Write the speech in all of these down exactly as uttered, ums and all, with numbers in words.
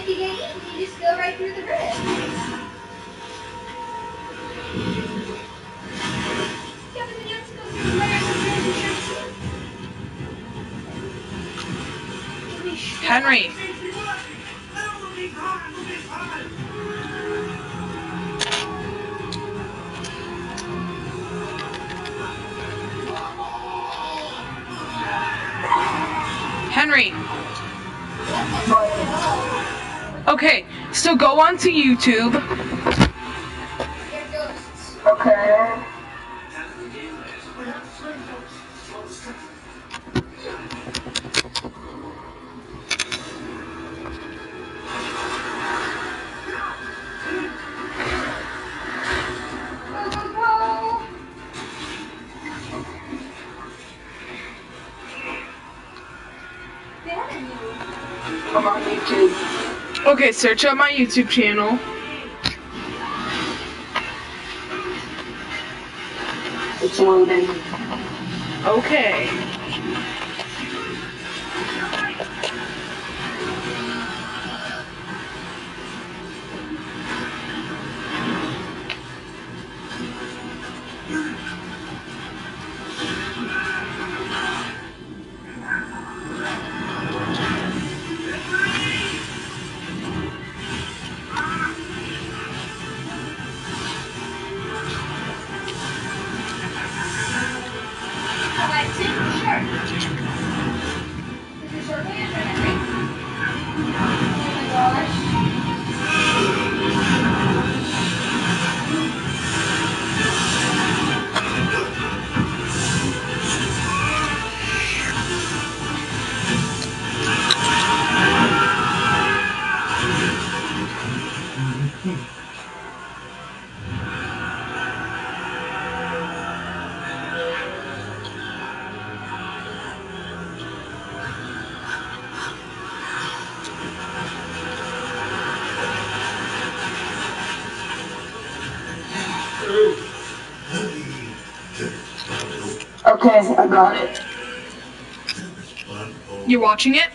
if you get eaten, you just go right through the ribs. Yeah, but then you have to go through the layers of ribs too. Henry. Henry. Okay, so go on to YouTube. Okay. I'm on YouTube. Okay, search up my YouTube channel. It's loading. Okay. Okay, I got it. You're watching it?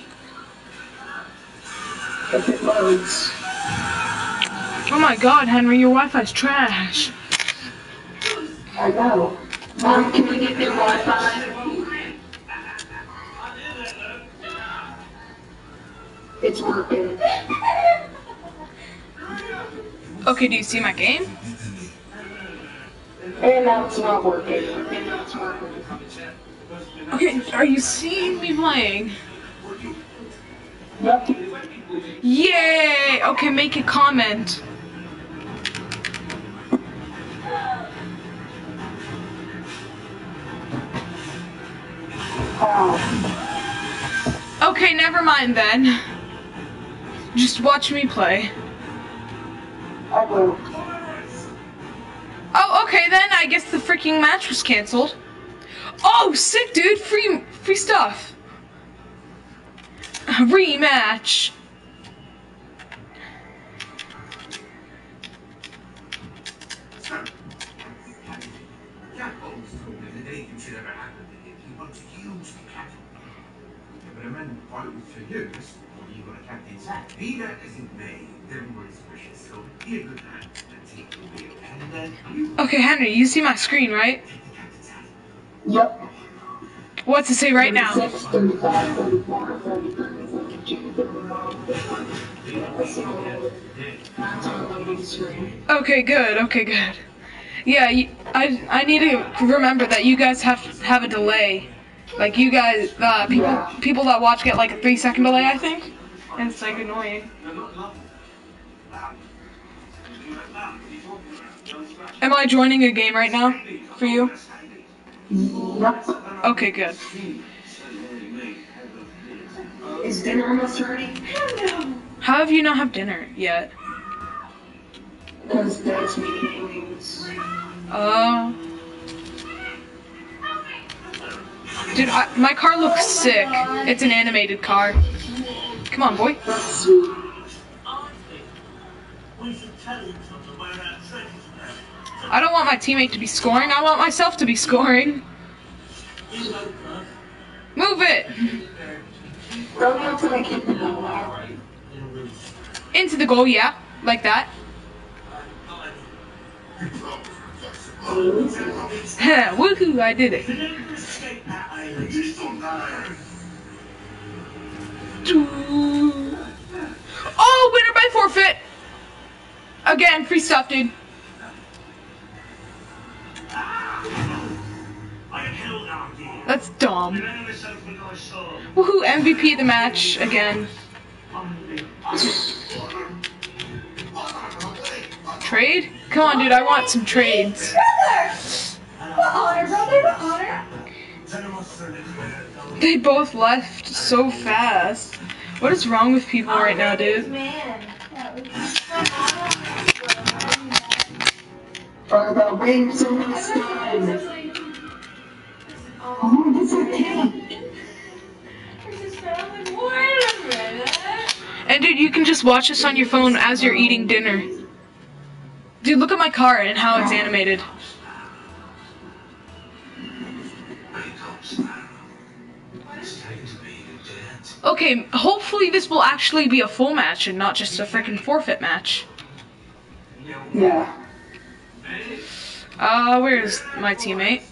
If it loads. Oh my god, Henry, your Wi-Fi's trash. I know. Mom, can we get new Wi-Fi? It's working. Okay, do you see my game? And now it's not working. And now it's working. Okay, are you seeing me playing? Yep. Yay! Okay, make a comment. Oh. Okay, never mind then. Just watch me play. I will. Oh, okay then. I guess the freaking match was canceled. Oh, sick, dude. Free, free stuff. Rematch. But a man voted for you, or you got a captain sack. Peter isn't me. Everybody's precious, so be a good man and take the wheel. And then you Okay, Henry, you see my screen, right? take the captain's hat. Yep. What's it say right now? thirty-six, thirty-five, thirty-four, thirty-three, thirty-two, thirty-one, That's our loading screen. Okay, good. Okay, good. Yeah, y- I I need to remember that you guys have have a delay. Like you guys, uh, people Yeah. people that watch get like a three second delay, I think, and it's like annoying. Am I joining a game right now for you? Yep. Okay, good. Is dinner almost ready? How have you not have dinner yet? Because Dad's meetings. Uh, dude, I, my car looks sick. It's an animated car. Come on, boy. That's sweet. I don't want my teammate to be scoring. I want myself to be scoring. Move it. Don't go to the kid. Into the goal, yeah, like that. Woohoo! I did it. Oh, winner by forfeit. Again, free stuff, dude. That's dumb. Woohoo! M V P of the match again. Trade? Come on, dude. I want some trades. What honor, brother? What honor? They both left so fast. What is wrong with people right now, dude? Man. Talk about being so much time. Oh, this is And dude, you can just watch this on your phone as you're eating dinner. Dude, look at my car and how it's animated. Okay, hopefully this will actually be a full match and not just a freaking forfeit match. Yeah. Uh, where's my teammate?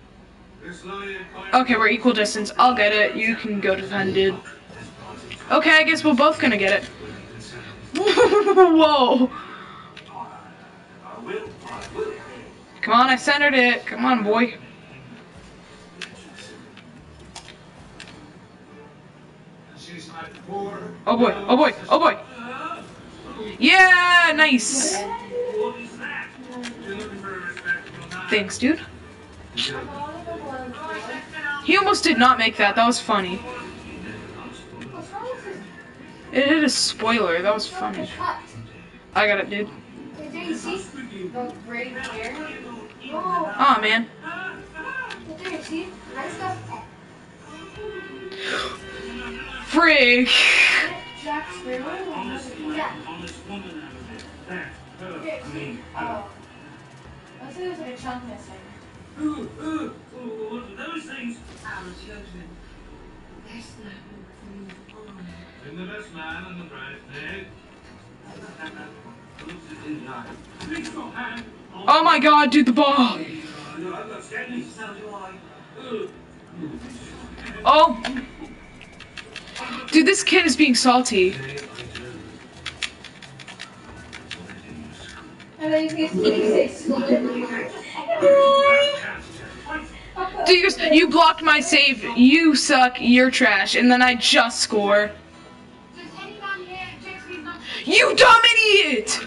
Okay, we're equal distance. I'll get it. You can go defend, dude. Okay, I guess we're both gonna get it. Whoa. Come on, I centered it. Come on, boy. Oh boy, oh boy, oh boy. Yeah, nice. Thanks, dude. He almost did not make that. That was funny. It hit a spoiler. That was funny. I got it, dude. Did you see the right here? Oh, Aw, man. did you see? Nice stuff. Frig. Jack Sparrow? Yeah. Here, see? Oh. Looks like there's like a chunk missing. Ooh, ooh, ooh, what are those things? There's the... In the best man and the brightest day. Oh my god, dude, the ball. Oh. Dude, this kid is being salty. And then you can see six. Dude, he goes, you blocked my save, you suck, you're trash, and then I just score. You dumb idiot!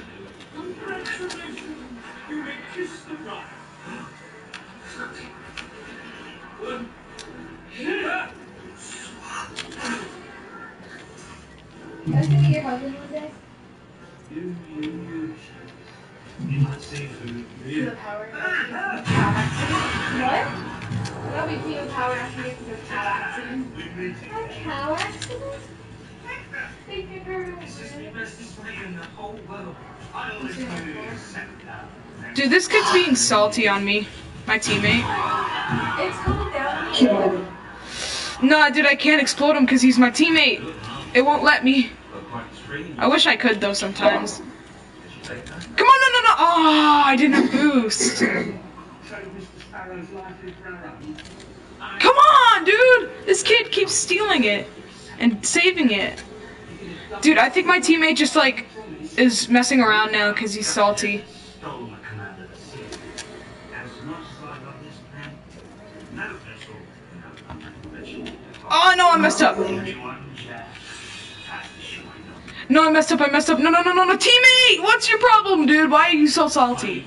I was thinking your husband one day. You, you, you. You might see food. To the power. Cow accident. What? That'll be King of Power after you get the cow accident. A cow accident? Think you're very This is the best display in the whole world. I always do second down. Dude, this kid's being salty on me. My teammate. It's coming down. Kill him. Nah, dude, I can't explode him because he's my teammate. It won't let me. I wish I could, though, sometimes. Come on, no, no, no! Oh, I didn't have boost. Come on, dude! This kid keeps stealing it and saving it. Dude, I think my teammate just, like, is messing around now because he's salty. Oh, no, I messed up. No, I messed up, I messed up. No, no, no, no, no. Teammate! What's your problem, dude? Why are you so salty?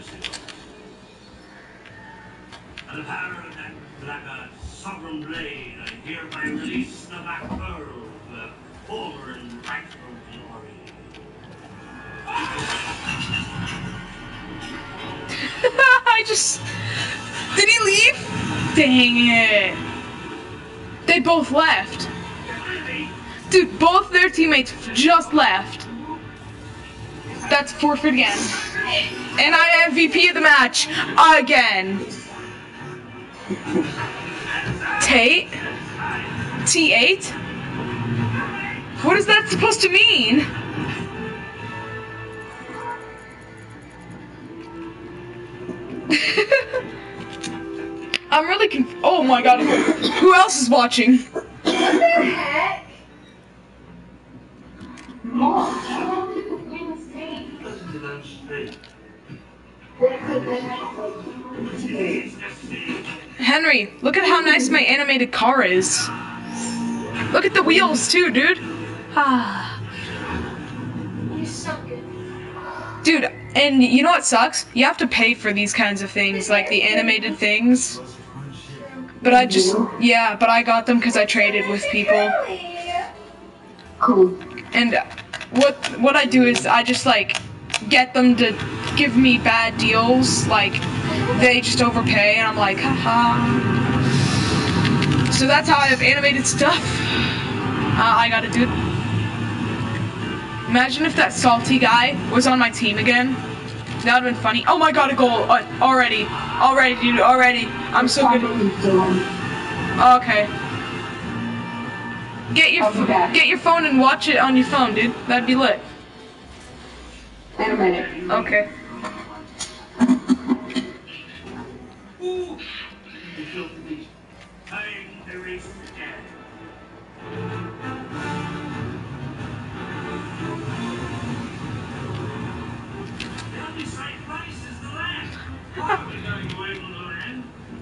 And the power of that like a sovereign blade, I hereby release the black pearl, the former and rightful glory. I just... Did he leave? Dang it. They both left. Dude, both their teammates just left. That's forfeit again. And I M V P of the match again. Tate? T eight? What is that supposed to mean? I'm really conf- oh my god, who else is watching? What the heck? Listen to them speak. Henry, look at how nice my animated car is. Look at the wheels too, dude. Ah. You suck it. Dude, and you know what sucks? You have to pay for these kinds of things, like the animated things. But I just, yeah, but I got them because I traded with people. Cool. And what what I do is I just like get them to give me bad deals, like they just overpay, and I'm like, haha. So that's how I have animated stuff. Uh, I gotta do it. Imagine if that salty guy was on my team again. That would've been funny. Oh my god, a goal! Uh, already. Already, dude, already. I'm so good. Okay. Get your f get your phone and watch it on your phone, dude. That'd be lit. Animated. Okay. Ooh, the filthy beast. Time to race the dead. The only safe place is the land. Why are we going away from the land?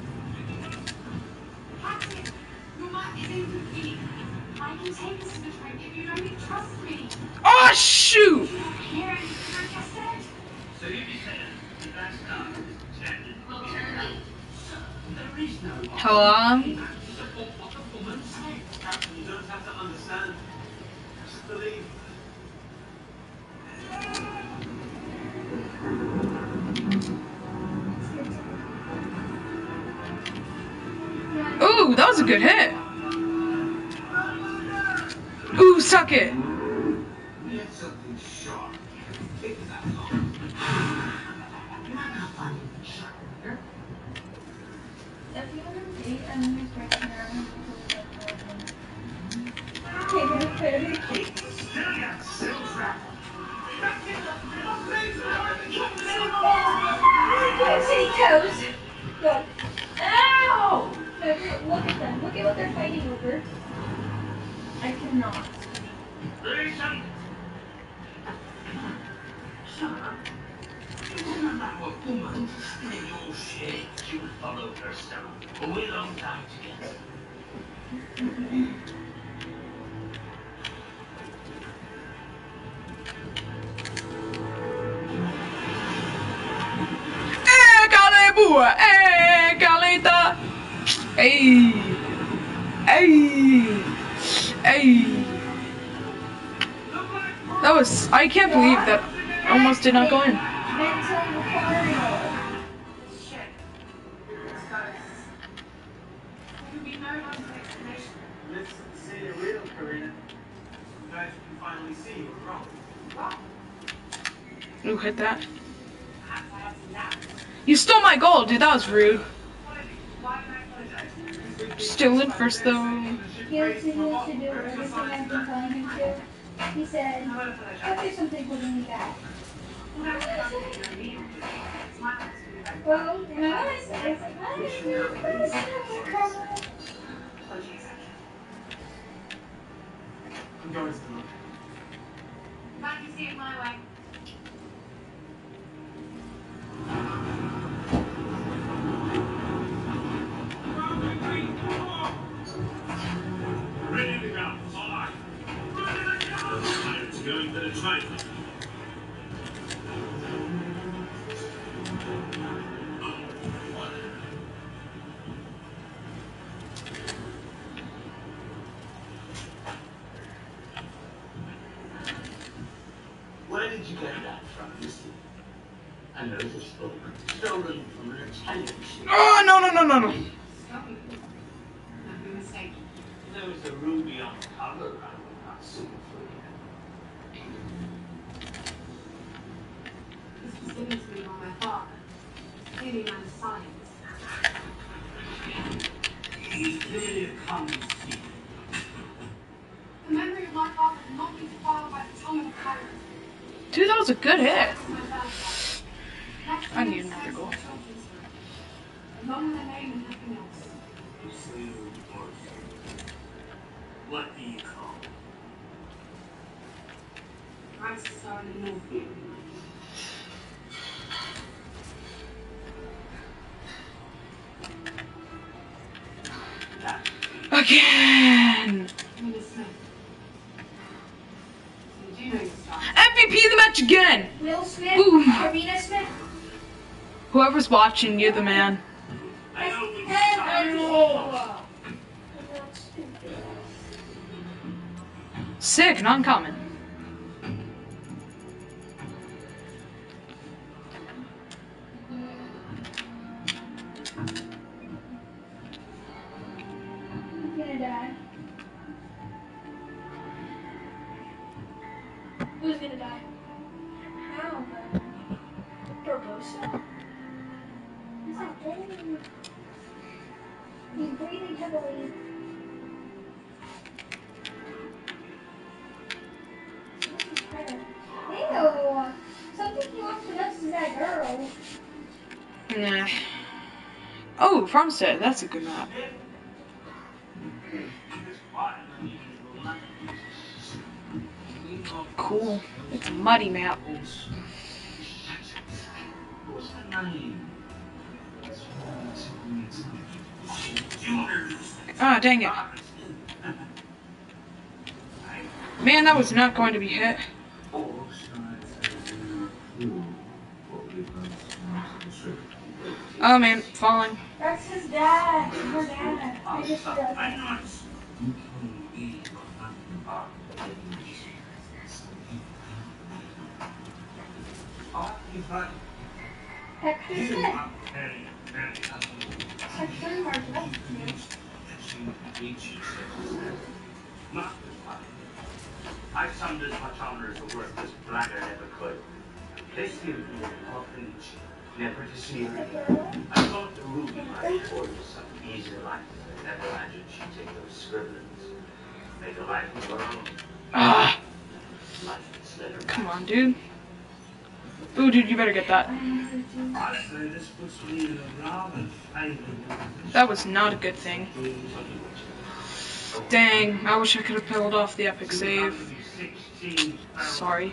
Captain, your mark is incomplete. I can take us to the train if you only trust me. Oh shoot! Hear anything I just said? So you be saying that that stuff is intended for the There is no Hello? support what the woman said. Captain, you don't have to understand. Just believe. Ooh, that was a good hit. Ooh, suck it. Get something sharp. Take that off. If you want to date and you're breaking your own okay, good, good. Still got still trap. Good city toes. Good. Ow! No, look at them. Look at what they're fighting over. I cannot. Listen. Son, it wouldn't allow a woman to stay in your shade. She would follow her stone. But we'll all die together. Eh, Calebua! Eh, Caleta! Hey! Hey! Hey! That was, I can't believe that almost did not go in. Mental retarded. Shit. There'll be no longer explanation. Let's see the real Karina. Glad you can finally see you were wrong. What? Ooh, hit that. Perhaps I have some doubts. You stole my goal, dude. That was rude. Why did I apologize? Still in first, though. He has to, he has to do everything I've been telling him to. He said, I I'll apologize. do something holding me back. Well, that's not what you're gonna need. It's my place to do that. Well, no, I said, I said, I didn't Apologies. I'm going to the room. Glad you see it my way. Ready to go. All right. Ready to go. Pirates going to the train. Where did you get that from, Misty? I know this book. Stolen from an Italian ship. Oh, no, no, no, no, no. Stop it. I've been mistaken. There was a ruby on the cover. I will not sue for you. This was given to me by my father. Clearly man of science. He's clearly a common thief. The memory of my father Dude, that was a good hit. I need another goal. What do you call it? I'm sorry, no. Again! M V P of the match again! Will Smith, Ooh. Karina Smith. Whoever's watching, you're the man. I know we Oh. Sick, non-common. Who's gonna die? Who's gonna die? How? Barbosa? He's not dead. He's breathing heavily. Ew! Something he wants to know is that girl. Nah. Oh, Farmstead, that's a good map. Cool. It's a muddy map. Ah, dang it. Man, that was not going to be hit. Oh man, falling. That's his dad. Her dad. I just uh, Hector Smith. Hector Martin. I summed as much honor as the work this blackguard ever could. They seem to be an orphanage, never to see her again. I thought the Ruby might afford her some easier life. I never imagined she'd take those scribblings, make a life of her own. Ah, Life instead of come on, dude. Ooh, dude, you better get that. I say this puts me in a rather favorable That was not a good thing. Dang, I wish I could have pulled off the epic save. Sorry.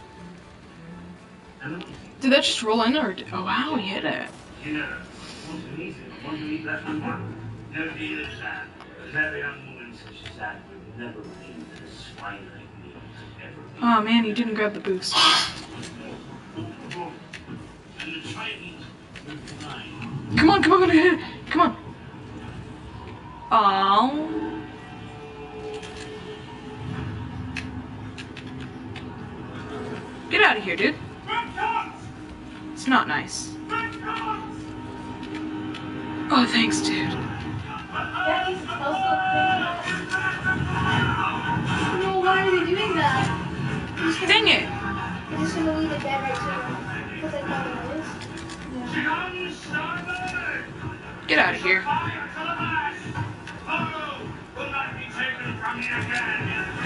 Did that just roll in, or did, oh wow, he hit it. You know, one to eat it, one to eat that one. No deal is that. Because every young woman such as that would never believe that a swine like me could ever be. Oh man, he didn't grab the boost. And the Chinese would find Come on, come on, hit it. Come on. Oh. Get out of here, dude. It's not nice. Oh, thanks, dude. That is also crazy. No, why are they doing that? Dang it. I'm just gonna leave it dead right here. Because I thought it was. Yeah. Get out of here. will not be taken from me again.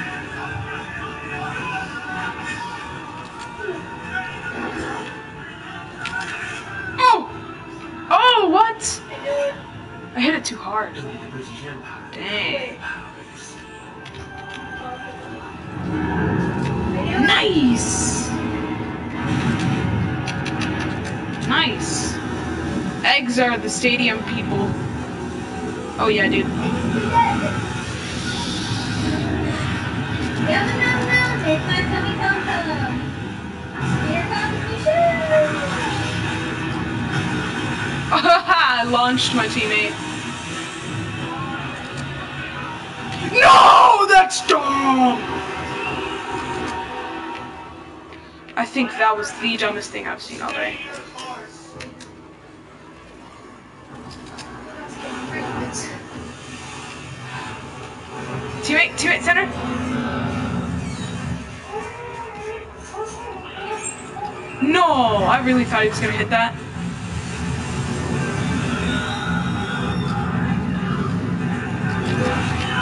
Oh! Oh, what? I hit it too hard. Dang. Nice! Nice. Eggs are the stadium people. Oh yeah, dude. Yum, yum, yum, it's my tummy tum tum. Here comes the show. I launched my teammate. No, that's dumb! I think that was the dumbest thing I've seen all day. Teammate, teammate, center. No, I really thought he was gonna hit that.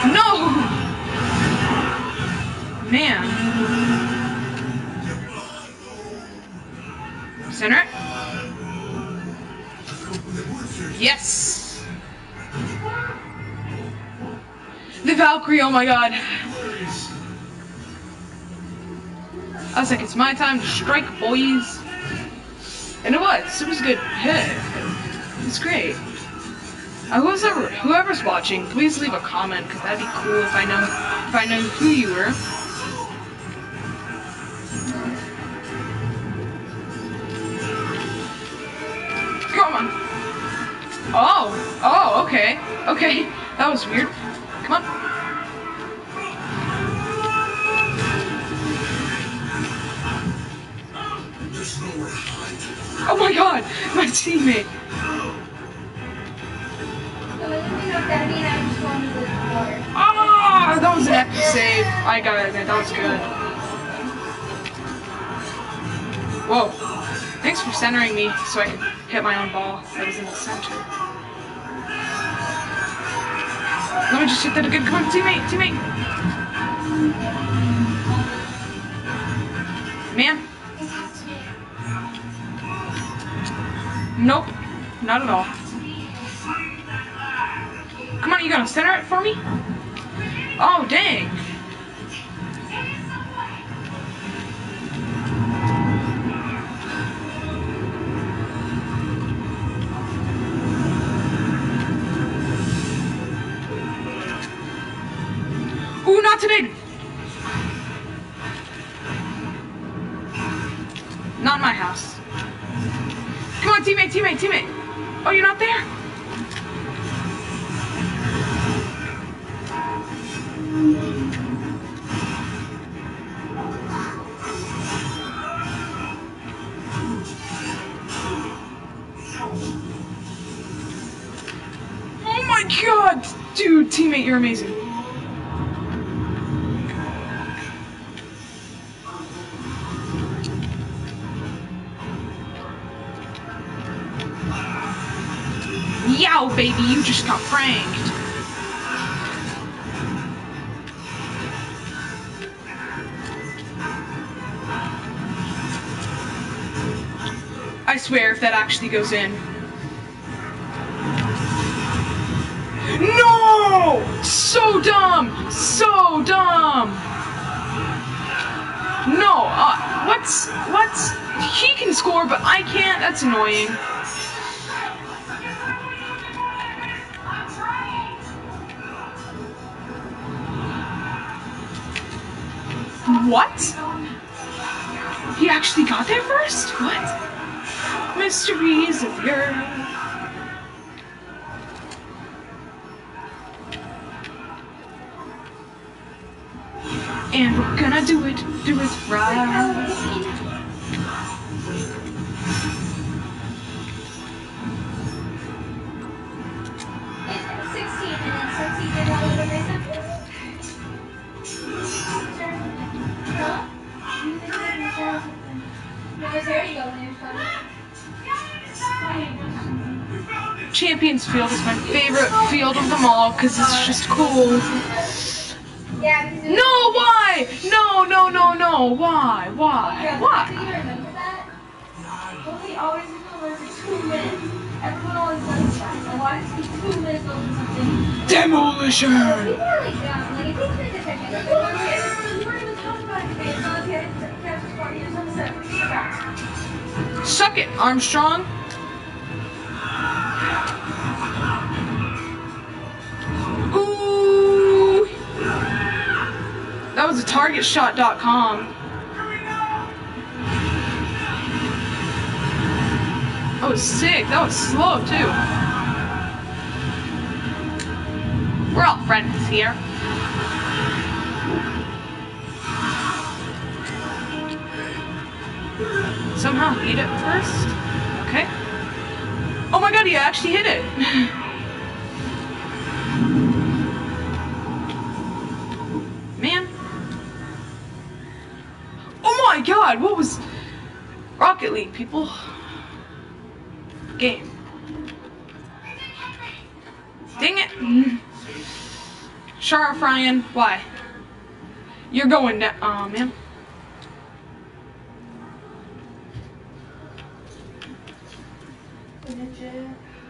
No! Man. Center it. Yes. The Valkyrie, oh my god. I was like, it's my time to strike, boys. And it was. It was a good hit. It's great. Uh, who's ever, whoever's watching, please leave a comment, because that'd be cool if I know if I know who you were. Come on. Oh, oh, okay, okay. That was weird. Come on. Oh my god, my teammate. Ah, that was an epic save. I got it, man. That was good. Whoa. Thanks for centering me so I can hit my own ball that was in the center. Let me just hit that again. Come on, teammate, teammate. Man. Nope. Not at all. Come on, you gonna center it for me? Oh, dang. Ooh, not today. Not in my house. Come on, teammate, teammate, teammate. Oh, you're not there? Oh my god! Dude, teammate, you're amazing. Yow, baby, you just got pranked. I swear, if that actually goes in. No! So dumb! So dumb! No, uh, what's, what's, he can score, but I can't? That's annoying. What? He actually got there first? What? Mysteries of Europe. And we're gonna do it, do it right. sixteen minutes, let's see, did all of the race. Champions Field is my favorite field of them all because it's just cool. No, why? No, no, no, no. Why? Why? Why? Do you remember that? Well, we always remember for two minutes. Everyone always does that. I want to see two minutes over something. Demolition! People are like dumb. Like, if they played the technique, we weren't even talking about it today. So if you had catch the spot, you just have to set back. Suck it, Armstrong. Ooh. That was a target shot dot com. That was sick. That was slow, too. We're all friends here. Somehow hit it first. Okay. Oh my god, he actually hit it. Man. Oh my god, what was... Rocket League, people. Game. Dang it. Shara Fryan, why? You're going down. Oh, man. legit.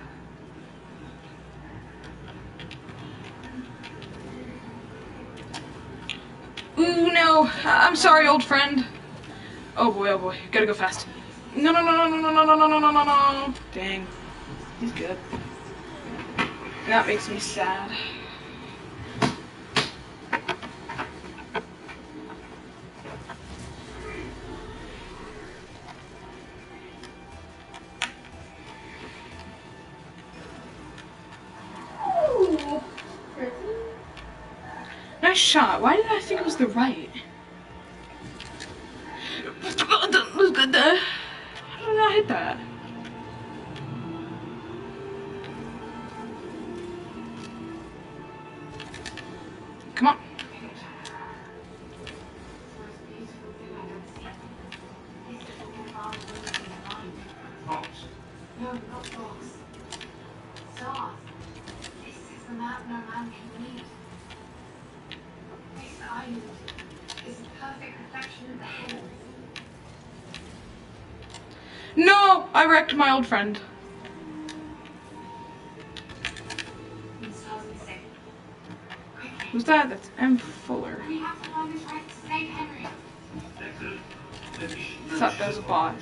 Ooh, no. I'm sorry, old friend. Oh boy, oh boy. Gotta go fast. No, no, no, no, no, no, no, no, no, no, no, no. Dang. He's good. That makes me sad. Ooh. Nice shot. Why did I think it was the right? How did I hit that? Come on. Fox. No, not fox. Soft. This is the map no man can read. This island is a perfect reflection of the heavens. No! I wrecked my old friend. In stars and six. Quickly. Who's that? That's M. Fuller. We have to find this right to save Henry. Excellent. Let me I thought that was a bot.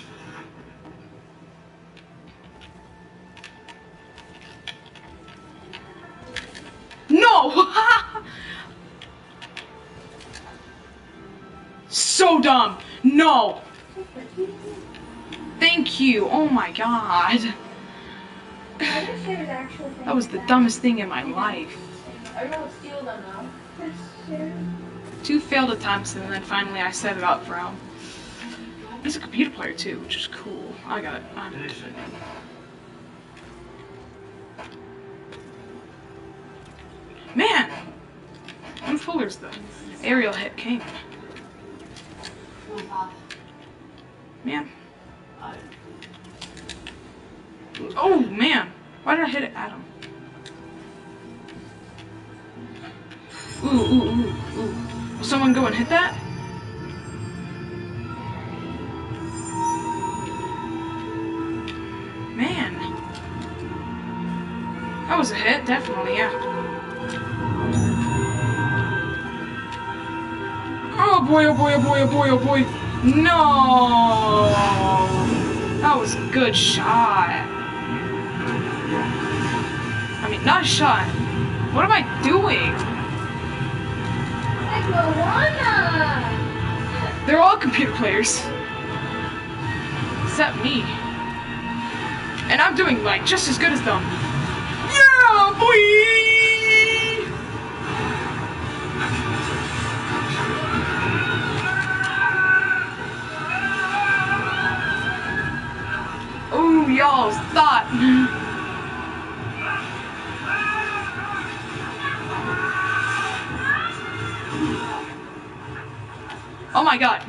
No! So dumb. No. Thank you. Oh my god. That was the dumbest thing in my life. I don't steal them now. Two failed attempts and then finally I set it up for him. He's a computer player too, which is cool. I got it. I'm Listen. Man! M. Fuller's the aerial hit king. My father. Man. I. Oh man! Why did I hit it at him? Ooh, ooh, ooh, ooh. Will someone go and hit that? Man. That was a hit, definitely, yeah. Oh boy, oh boy, oh boy, oh boy, oh boy. No! That was a good shot. I mean, not a shot. What am I doing? Like Moana! They're all computer players. Except me. And I'm doing, like, just as good as them. Yeah, boy! Oh, y'all thought. Oh my god.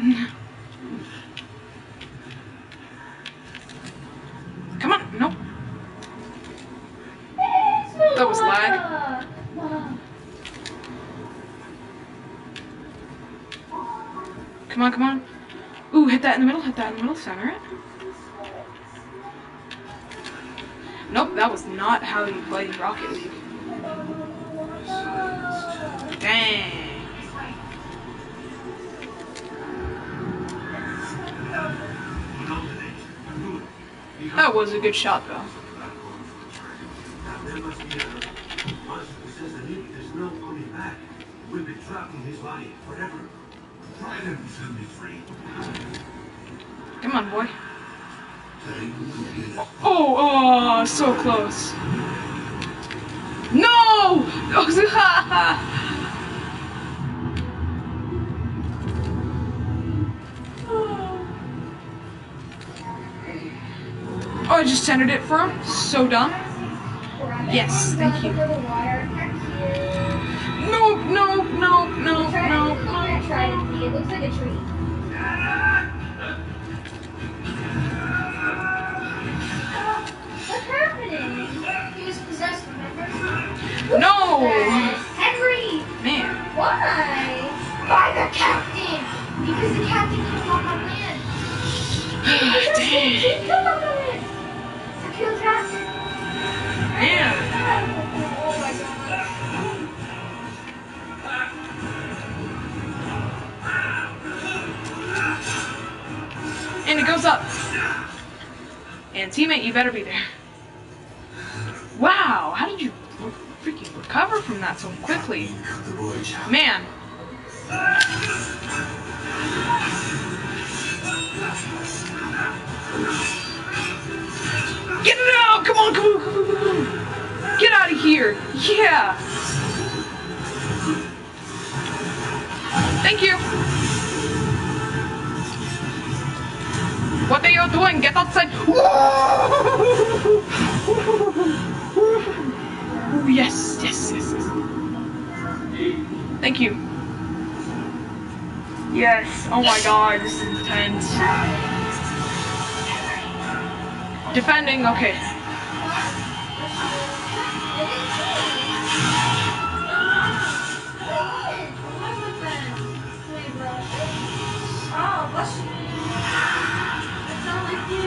Come on, nope. That was lag. Come on, come on. Ooh, hit that in the middle, hit that in the middle, center it. Nope, that was not how you play Rocket League. Dang. That was a good shot, though. There must be a monster who says that there's no coming back. We've been trapped in his body forever. Try them to set me free. Come on, boy. Oh, oh, so close. No! Oh, I just centered it for him. So dumb. Yes, thank you. No, no, no, no, no, no. Try to see. It looks like a tree. What's happening? He was possessed, remember? No! Henry! Man. Why? By the captain! Because the captain can walk on land. Dang. He killed on land. Secure And it goes up. And teammate, you better be there. Wow, how did you freaking recover from that so quickly? Man. Get it out! Come on, come on, come on, come on. Get out of here. Yeah. Thank you. What are you doing? Get outside. Ooh, yes, yes, yes, yes. Thank you. Yes. Oh my god, this is intense. Defending, okay. Oh, bless you. That's not like you.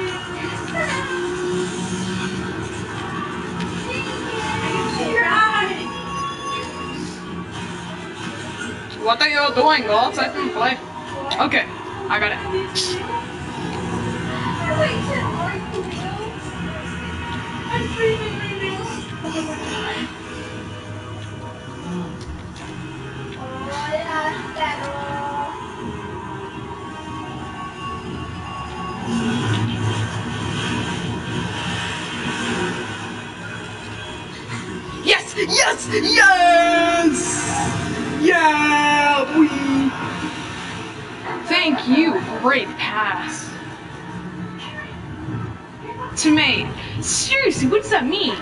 Your eye. What are you doing? Go outside and play. Okay, I got it. I'm freezing right now. Oh, yeah, that Yes! Yes! Yes! Yeah! We. Thank you. Great pass. Teammate. Seriously, what does that mean?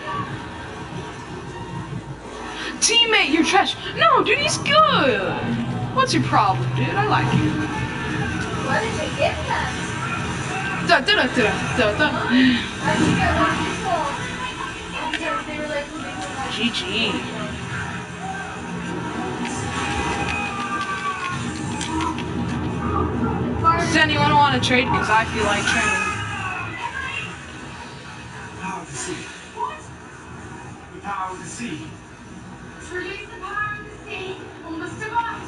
Teammate, you're trash. No, dude, he's good. What's your problem, dude? I like you. What did you get them? Da da da da da da. I think I watched this all. Because they were like, G G. Does anyone want to trade? Because I feel like trading. Power of the sea. What? The power of the sea. release the power of the sea on Mister Boss.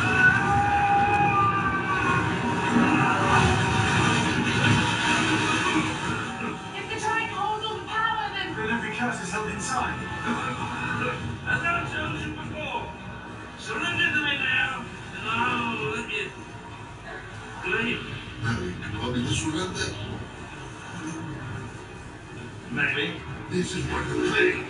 If they try and hold all the power, then... Then every curse is held inside. As I've told you before, surrender to me now, and I'll let you leave. You want me to surrender? Maybe. This is what the thing.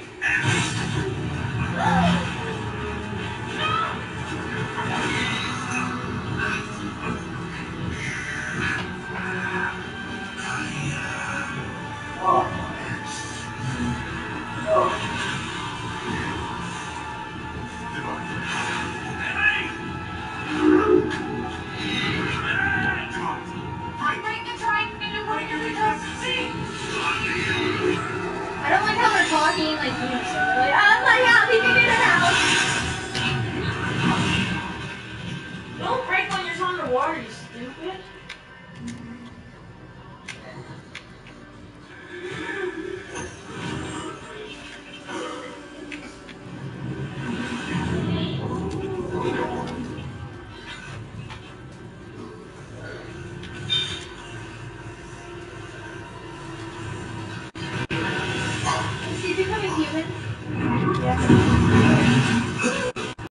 Break the triangle into what you're supposed to see. I don't like how they're talking like you. Like, I'm like, how he can get it out. Don't break when you're underwater, you stupid. Is he becoming human? Yeah.